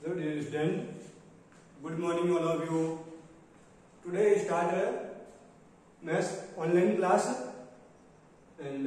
Hello dear student, good morning all of you. Today I start a maths online class and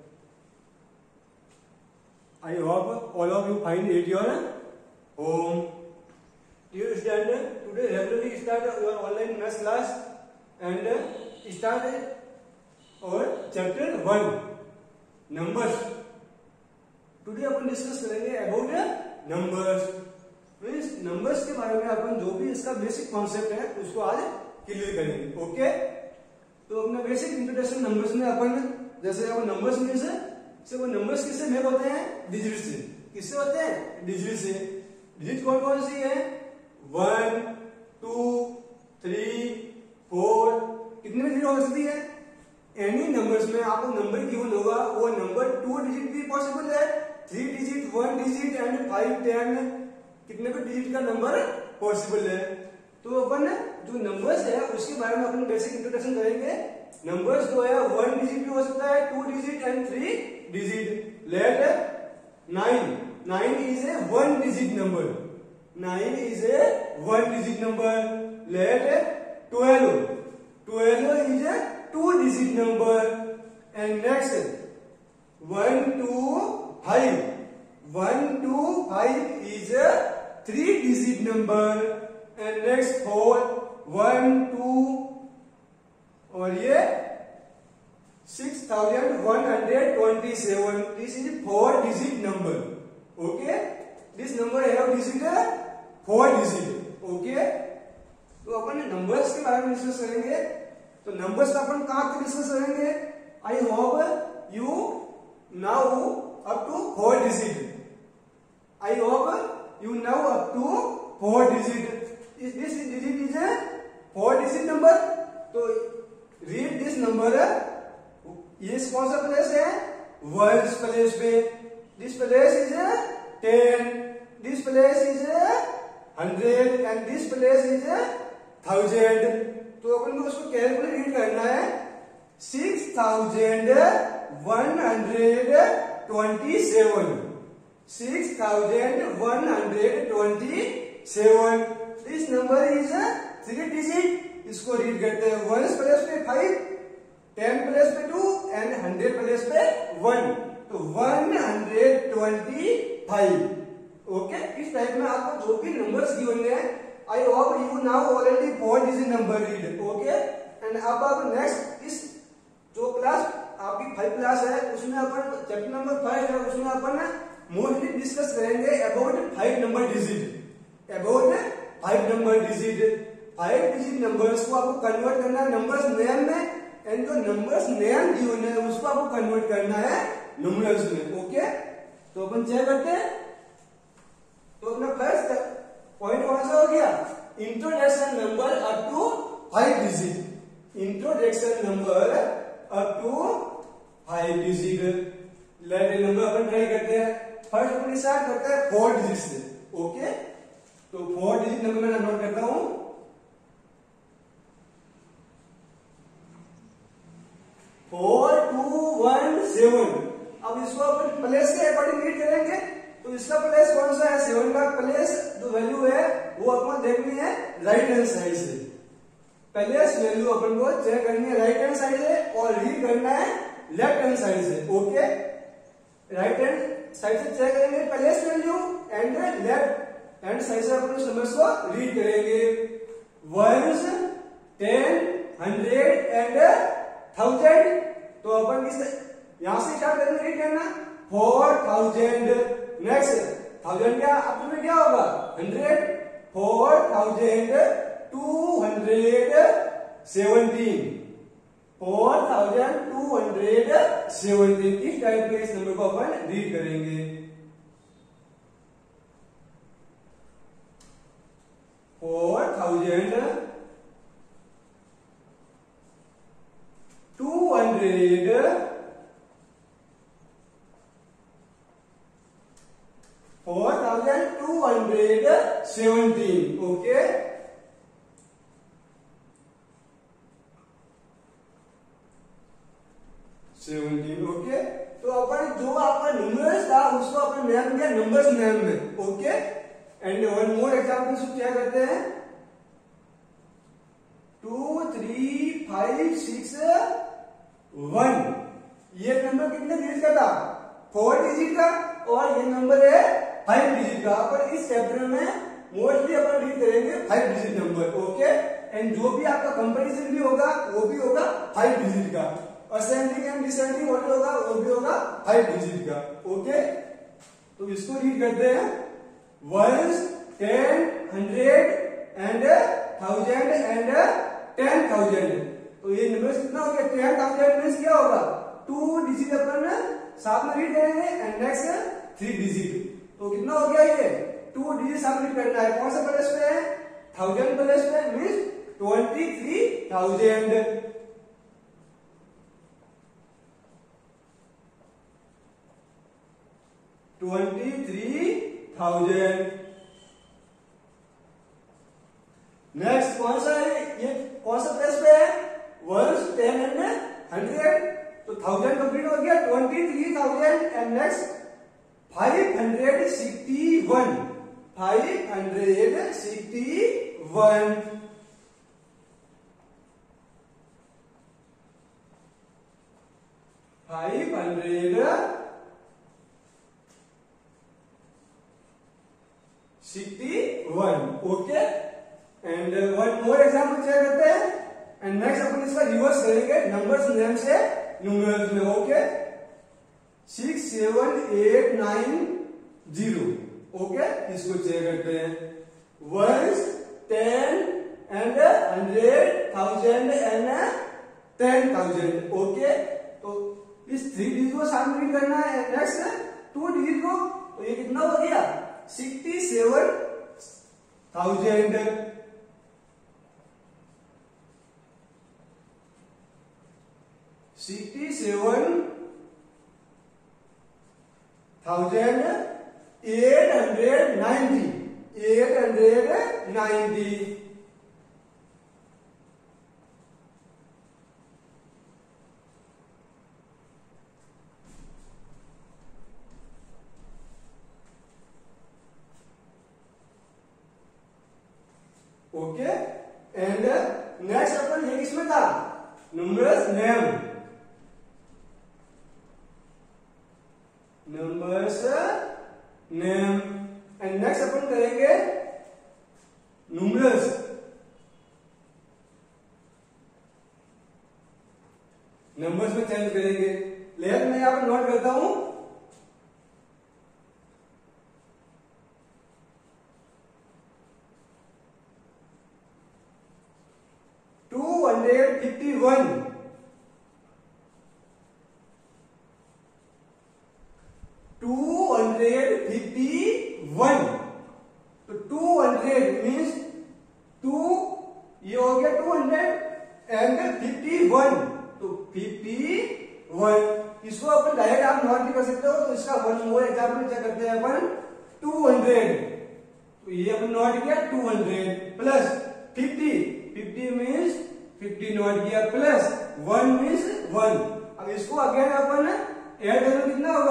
I hope all of you find it your home. Dear student, today regularly start your online maths class and start our chapter 1 numbers. Today अपन discuss करेंगे about numbers. Means numbers के बारे में अपन जो भी इसका basic concept है उसको आज क्लियर करेंगे. ओके, तो अपना बेसिक इंट्रोडक्शन नंबर्स में अपन जैसे अपन नंबर्स मीन्स से वो नंबर्स किससे मेल होते हैं? डिजिट से. किससे होते हैं? डिजिट से. डिजिट कौन कौन सी है? 1, 2, 3, 4. कितने में डिजिट हो सकती है? एनी नंबर्स में आपको नंबर गिवन होगा वो नंबर 2 डिजिट भी पॉसिबल है, 3 डिजिट, 1 डिजिट एंड 5, 10 कितने भी डिजिट का नंबर पॉसिबल है. तो अपन जो नंबर्स है उसके बारे में अपन बेसिक इंट्रोडक्शन करेंगे. नंबर्स जो है 1 डिजिट भी हो सकता है, 2 digit and 3 digit. Let 9 is a 1 digit number. 9 is a 1 digit number. Let 12 is a 2 digit number. And next 1 to 5. 1 to 5 is a 3 digit number. And next 4, 1, 2 और ये 6127. This is 4 digit number. Okay, this number have digit 4 digit. Okay, तो अपन numbers के बारे में discuss करेंगे. तो numbers का अपन कहां तक डिस्कस करेंगे? I hope you now up to 4 digit. I hope you now up to 4 digit. This digit is a 4 digit number. तो रीड दिस नंबर. ये कौन सा प्लेस है? वर्ल्ड प्लेस पे. This place is 10. This place is 100 and this place is 1000. तो अपन को उसको carefully read करना है. 6127. 6127. This number is 3 digit. इसको रीड करते हैं 1 प्लेस पे 5, 10 प्लेस पे 2 एंड 100 प्लेस पे 1. तो 125. ओके, इस टाइप में आपको जो भी नंबर्स गिवन है I hope you now already 4 digit number read. Okay, and अब आप नेक्स्ट इस जो क्लास आपकी 5 क्लास है उसमें अपन चैप्टर नंबर 5 है उसमें अपन मोस्टली डिस्कस करेंगे about 5 number digit. About 5 number digit. 5 digit numbers को आपको कन्वर्ट करना है नंबर्स नेम में एंड जो नंबर्स नेम गिवन है उसको आपको कन्वर्ट करना है न्यूमरल्स में. ओके, तो अपन चेक करते हैं. तो अपना फर्स्ट पॉइंट कौन सा हो गया? Introduction number up to 5 digit. Introduction number up to 5 digit. Let number अपन ट्राई करते हैं. फर्स्ट अपन स्टार्ट करते हैं 4 डिजिट से. ओके, तो 4 डिजिट नंबर मैं नोट करता हूं. 4217. अब इसको अपन प्लेस के अकॉर्डिंग रीड करेंगे. तो इसका प्लेस कौन सा है? 7 का प्लेस जो वैल्यू है वो अपन देखनी है राइट हैंड साइड से. प्लेस वैल्यू अपन को चेक करनी है राइट हैंड साइड से और रीड करना है लेफ्ट हैंड साइड से. ओके, राइट हैंड साइड से चेक करेंगे place value and left hand side से अपन नंबर्स को रीड करेंगे. 1s, 10, 100 and 1000. तो अपन यहां से स्टार्ट करेंगे रीड करना 4000. नेक्स्ट 1000 क्या अपने में क्या होगा? 100. 4217. 4217. इस टाइप में इस नंबर को अपन रीड करेंगे. 4217. 4217. ओके, ओके, तो अपन जो आपका न्यूमरल्स था उसको अपन नाम दिया नंबर्स नेम में. Okay, and one more example क्या करते हैं 2 3 5 6 1। ये नंबर कितने डिजिट का था 4 डिजिट का और ये नंबर है 5 डिजिट का। पर इस चैप्टर में मोस्टली अपन रीड करेंगे 5 डिजिट नंबर। ओके एंड जो भी आपका कंपैरिजन भी होगा वो भी होगा 5 डिजिट का। असेंडिंग एंड डिसेंडिंग ऑर्डर होगा वो भी होगा 5 डिजिट का। ओके तो इसको रीड करते हैं 1 10 100 एंड 1000 एंड 10,000। तो ये नंबर कितना हो गया 10,000 मींस क्या होगा 2 डिजिट अपन साथ में रीड करेंगे एंड नेक्स्ट 3 डिजिट। तो कितना हो गया ये 2 डिजिट साथ में रीड करना है। कौन सा प्लेस पे है 1000 प्लेस पे मींस 23,000। नेक्स्ट कौन सा है ये कौन सा प्लेस पे है 1 10 एंड 100। तो 1000 कंप्लीट हो गया 23,000 and next 561 561। Okay and one more example check करते हैं एंड नेक्स्ट अपन इसका रिवर्स करेंगे नंबर्स नेम से न्यूमरल्स में। ओके 6 7 8 9 0। ओके इसको चेक करते हैं 1 10 एंड 100 1000 एंड 10,000। ओके तो इस 3 डिजिट को साथ में रीड करना है नेक्स्ट 2 डिजिट को। तो ये कितना हो गया 67,000। 890। ओके एंड नेक्स्ट अपन ये किसमें था नंबर्स नेम। एंड नेक्स्ट अपन करेंगे न्यूमरल्स। नंबर्स में चेंज करेंगे। लेकिन मैं यहां पर नोट करता हूं 251 251। तो 200 मीन्स 2 ये हो गया 200 एंड 51 तो 51। इसको अपन डायरेक्ट आप नोट भी कर सकते हो। तो इसका वन मोर एग्जाम्पल चेक करते हैं अपन 200। तो ये अपन नोट किया 200 प्लस 50 मीन्स 50 नोट किया प्लस 1 मीन्स 1। अब इसको अगेन अपन ऐड करो कितना होगा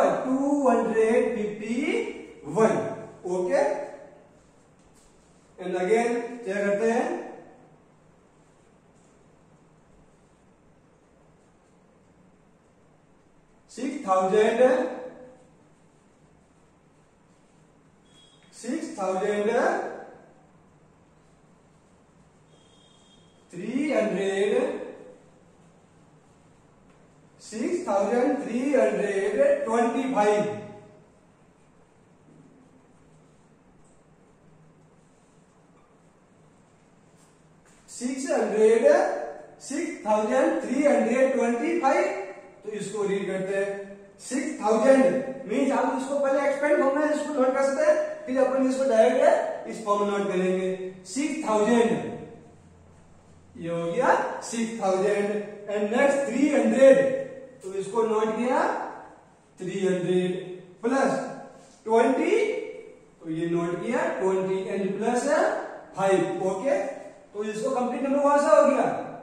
251। ओके एंड अगेन क्या करते हैं 6,325। 6,325। तो इसको रीड करते हैं 6,000 मीन्स आप इसको पहले एक्सपेंड फॉर्म में इसको नोट कर सकते हैं फिर अपन इसको डायरेक्ट इस फॉर्म में नोट करेंगे 6,000। ये हो गया 6,000 एंड नेक्स्ट 300। तो इसको नोट किया 300 प्लस 20। तो ये नोट किया 20 एंड प्लस 5। ओके तो इसको कंप्लीट नंबर कौन सा हो गया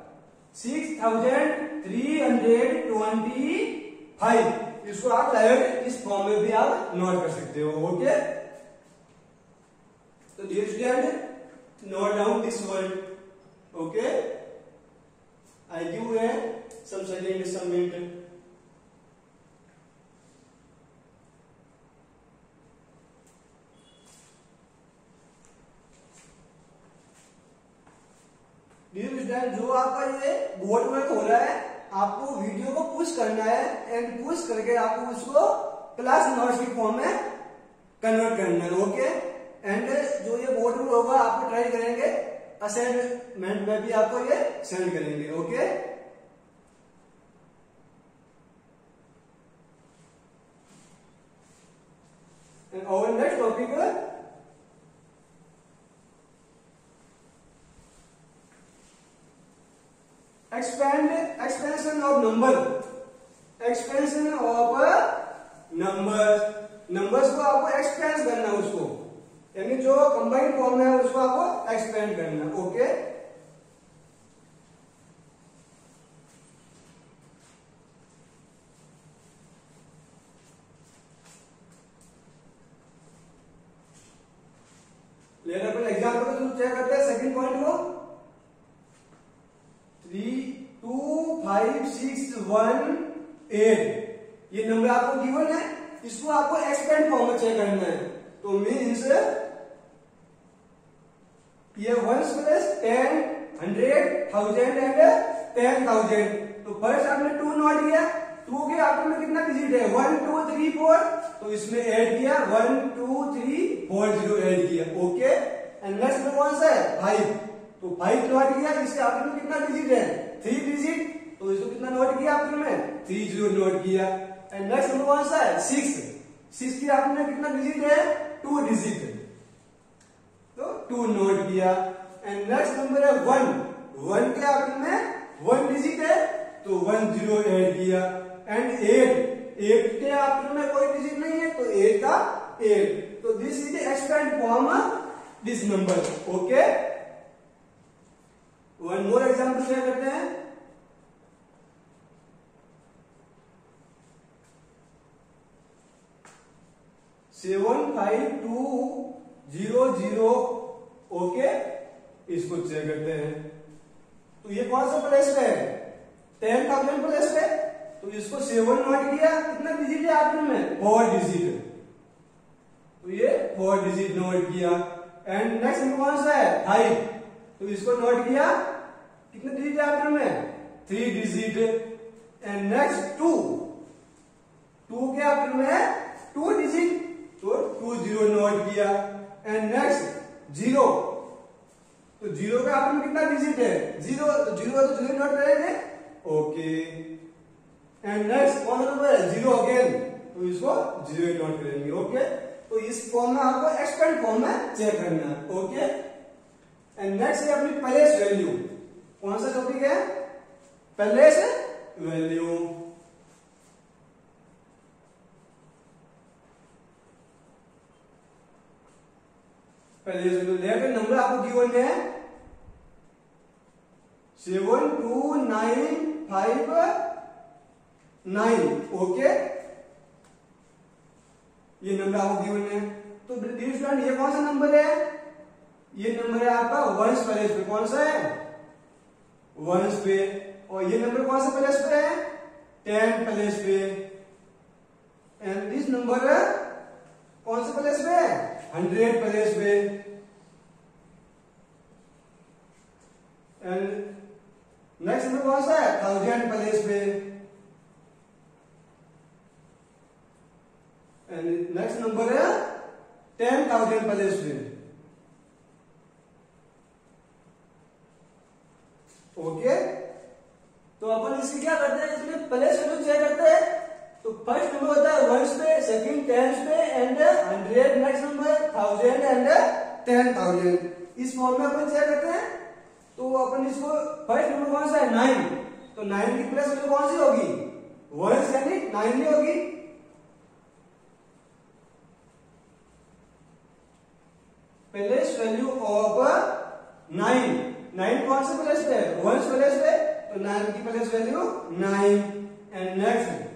6,325। इसको आप डायरेक्ट इस फॉर्म में भी आप नोट कर सकते हो। Okay So dear student, note down this word. Okay, I give you some second, some minute. Dear student, जो आपका ये बोर्ड वर्क हो रहा है, आपको वीडियो को पुश करना है एंड पुश करके आपको उसको क्लास नोट्स की फॉर्म में कन्वर्ट करना है. ओके, एंड जो ये बोर्ड वर्क होगा आपको ट्राई करेंगे, असाइनमेंट में भी आपको ये सेंड करेंगे. ओके, एंड और next topic expansion of number. expansion of numbers को आपको एक्सपेंड करना है उसको, यानी जो कंबाइंड फॉर्म है उसको आपको एक्सपेंड करना. ओके, लेकिन अपन एग्जाम्पल को चेक करते हैं. सेकंड पॉइंट को 3 2 5 6 1 8 ये नंबर आपको गिवन है, इसको आपको एक्सपेंड फॉर्म में चेक करना है. तो मीन्स ये 1 प्लस 10 100 1000 एंड 10,000. तो फर्स्ट आपने 2 नोट किया, 2 के आपके में कितना डिजिट है 1 2 3 4, तो इसमें ऐड किया 1 2 3 4 0 ऐड किया. ओके, एंड नेक्स्ट में कौन सा है 5, तो 5 नोट किया, इसके आपके में कितना डिजिट है 3 डिजिट, तो इसको कितना नोट किया आपने में 3 0 नोट किया. एंड नेक्स्ट नंबर कौन सा है 6 की आपने कितना डिजिट है 2 डिजिट, तो 2 नोट किया. एंड नेक्स्ट नंबर है 1 के आपके में 1 डिजिट है, तो 1 0 ऐड किया. एंड 8 के आपके में कोई डिजिट नहीं है, तो 8 का 8. तो this is the expand form this number. Okay, one more example share करते हैं. सेवन 5 2 0 0. ओके, इसको चेक करते हैं. तो ये कौन सा प्लेस पे है 10,000 प्लेस पे, तो इसको 7 नोट किया, कितना डिजिट है आपके में 4 डिजिट, तो ये 4 डिजिट नोट किया. एंड नेक्स्ट में कौन सा है 5, तो इसको नोट किया, कितने डिजिट है आपके में 3 डिजिट. एंड नेक्स्ट 2 के आपके में 2 डिजिट, तो 2 0 नोट किया. एंड नेक्स्ट 0, तो 0 का आपके में कितना डिजिट है 0, तो 0 नोट करेंगे. ओके, एंड नेक्स्ट कौन सा नंबर है 0 अगेन, तो इसको 0 नोट करेंगे. ओके, तो इस फॉर्म में आपको एक्सपेंड फॉर्म में चेक करना है. ओके, एंड नेक्स्ट है अपनी प्लेस वैल्यू. कौन सा टॉपिक है प्लेस वैल्यू. प्लेस वैल्यू लेकर नंबर आपको गिवन है 7 2 9 5 9. ओके, ये नंबर आपको गिवन है. तो डियर स्टूडेंट, ये कौन सा नंबर है, ये नंबर है आपका 1 प्लेस पे. कौन सा है 1 पे. और ये नंबर कौन सा प्लेस पे है 10 प्लेस पे. एंड दिस नंबर कौन सा प्लेस पे है 100 प्लेस पे. एंड नेक्स्ट नंबर कौन सा है 1000 प्लेस पे. एंड नेक्स्ट नंबर है 10,000 प्लेस पे. ओके, तो अपन इसकी क्या करते हैं, इसमें प्लेस वैल्यू चेक करते हैं. तो फर्स्ट नंबर होता है 1 पे, सेकंड 10 पे एंड 100. Next number 1000 and 10,000. इस फॉर्म में अपन चेक करते हैं. तो अपन इसको फर्स्ट नंबर कौन सा है 9, तो 9 की प्लेस वैल्यू कौन सी होगी 1 यानी 9 ही होगी. प्लेस वैल्यू ऑफ 9 कौन से प्लेस पे है 1 प्लेस पे, तो 9 की place value 9. And next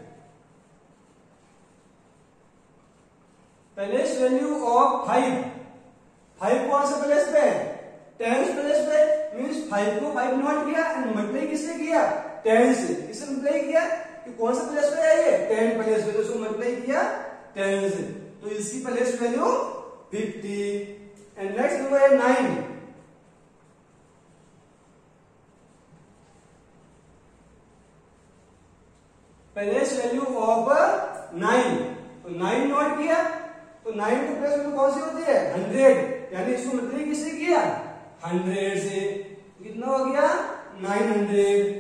place value of 5, 5 कौन सा प्लेस पे, टेंस प्लेस पे, मीन्स 5 को 5 नोट किया एंड मल्टीप्लाई किससे किया, 10 से। किससे मल्टीप्लाई किया कि कौन सा प्लेस पे है ये, 10 प्लेस पे, तो उसको मल्टीप्लाई किया 10 से, तो इसकी place value 50। And next number है 9। प्लेस वैल्यू ऑफ 9, तो 9 नोट किया, तो 9 की प्लेस वैल्यू कौन सी होती है, 100, यानी इसको मल्टीप्लाई किससे किया, 100 से, कितना हो गया 900।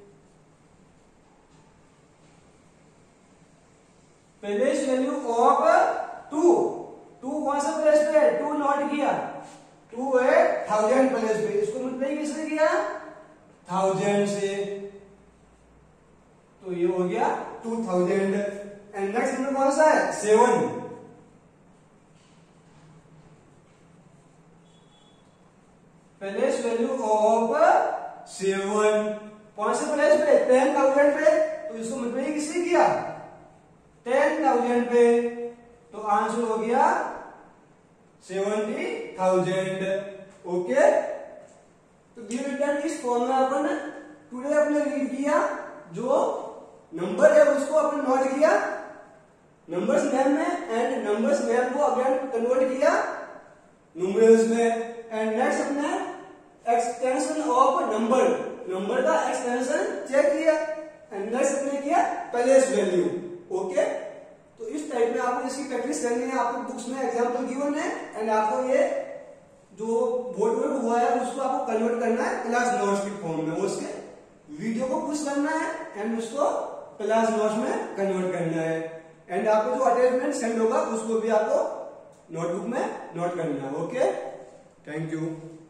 प्लेस वैल्यू ऑफ 2, 2 कौन सा प्लेस पे है, 2 नोट किया, 2 है 1000 प्लेस पे, इसको मल्टीप्लाई किससे किया, 1000 से, तो ये हो गया 2000। एंड नेक्स्ट नंबर कौन सा है, 7। प्लेस वैल्यू ऑफ 7 कौन से प्लेस पे, 10,000 पे, तो इसको मल्टीप्लाई किससे किया, 10,000 पे, तो आंसर हो गया 70,000। ओके, तो डियर स्टूडेंट, इस फॉर्म में अपन टुडे अपने रीड किया, जो नंबर है उसको अपन नोट किया नंबर्स नेम में, एंड नंबर्स नेम को अगेन कन्वर्ट किया न्यूमरल्स में। एंड नेक्स्ट अपने एक्सटेंशन ऑफ नंबर, नंबर का एक्सटेंशन चेक किया, एंड नेक्स्ट अपने किया प्लेस वैल्यू। ओके, तो इस टाइप में आपको इसकी प्रैक्टिस करनी है, आपको बुक्स में एग्जांपल गिवन है, एंड आपको ये जो बोर्ड वर्क हुआ है उसको आपको कन्वर्ट करना है क्लास नोट्स की फॉर्म में, उसके वीडियो को पुश करना है एंड उसको क्लास नोट्स में कन्वर्ट करना है, एंड आपको जो अटैचमेंट सेंड होगा उसको भी आपको नोटबुक में नोट करना है। Okay, thank you.